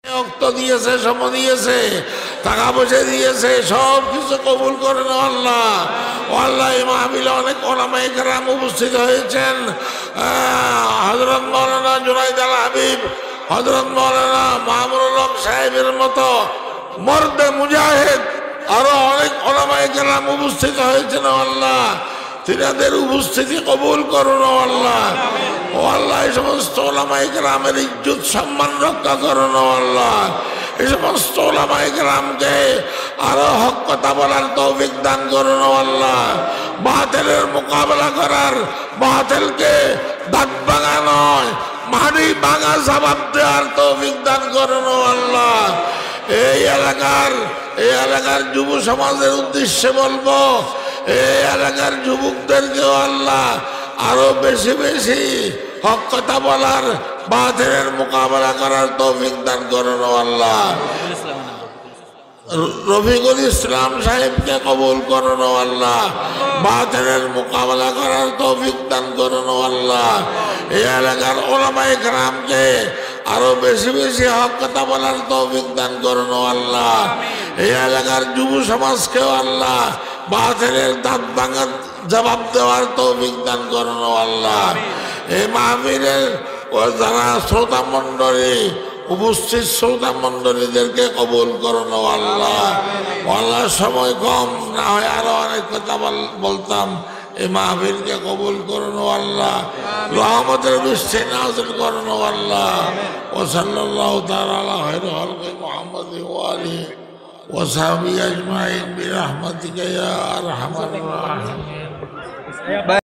রক্ত দিয়েছে, সময় দিয়েছে, টাকা পয়সা দিয়েছে, সব কিছু কবুল করে না আল্লাহ। আল্লাহ এই মাহফিলে অনেক ওলামায়ে কেরাম উপস্থিত হয়েছেন। হযরত মাওলানা জুনাইদ আল হাবিব, হযরত মাওলানা মামুনুল হক সাহেবের মতো মর্দে মুজাহিদ আরো অনেক ওলামায়ে কেরাম উপস্থিত হয়েছেন আল্লাহ। তিনাদের উপস্থিতি কবুল করুন আল্লাহ। ও আল্লাহ, এই সমস্ত ওলামায়ে কেরামের ইজ্জত সম্মান রক্ষা করুন আল্লাহ। এই সমস্ত ওলামায়ে কেরামকে আরো হক কথা বলার তৌফিক দান করুন আল্লাহ। বাতিলের মোকাবেলা করার, বাতিলকে দাঁত ভাঙা নয়, মাটি ভাঙা জবাব দেওয়ার তৌফিক দান করুন আল্লাহ। এই এলাকার যুব সমাজের উদ্দেশ্যে বলবো, এই এলাকার যুবকদেরকেও আল্লাহ আরো বেশি বেশি হক কথা বলার, বাতিলের মোকাবেলা করার তৌফিক দান করুন আল্লাহ। রফিকুল ইসলাম সাহেবকে কবুল করুন আল্লাহ। বাতিলের মোকাবেলা করার তৌফিক দান করুন আল্লাহ। এই এলাকার ওলামায়ে কেরামকে আরো বেশি বেশি হক কথা বলার তৌফিক দান করুন আল্লাহ। এই এলাকার যুব সমাজকেও আল্লাহ বাতিলের দাঁত ভাঙার জবাব দেওয়ার তৌফিক দান করুন আল্লাহ। এই মাহফিলের যারা শ্রোতা মণ্ডলী, উপস্থিত শ্রোতা মণ্ডলীদেরকে কবুল করুন আল্লাহ। আল্লাহ, সময় কম, না হয় আরো অনেক কথা বলতাম। এই মাহফিলকে কবুল করুন আল্লাহ। রহমতের বৃষ্টি নাযিল করুন আল্লাহ। ওয়া সাল্লাল্লাহু তাআলা আলা খায়রি খালকি মুহাম্মাদ ওয়া আলিহি ওয়া সাহবিহি আজমাইন বিরহমাতিকা ইয়া আরহামার রাহিমিন।